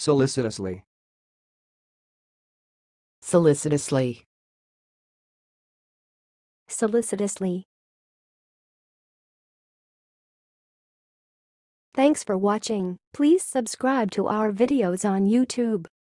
Solicitously. Solicitously. Solicitously. Thanks for watching. Please subscribe to our videos on YouTube.